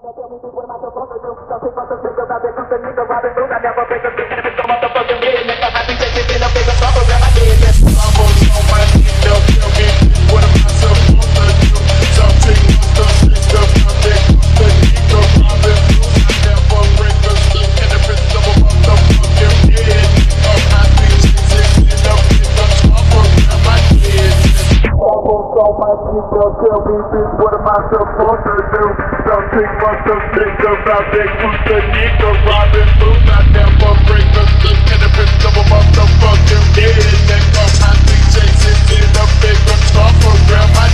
Tell me, bitch, what am I supposed to do? Something must have think about that group, the nigga Robin Hood. I never break a stick in the midst of a motherfucking dead. Neck up, I see chasing in a bigger truck around my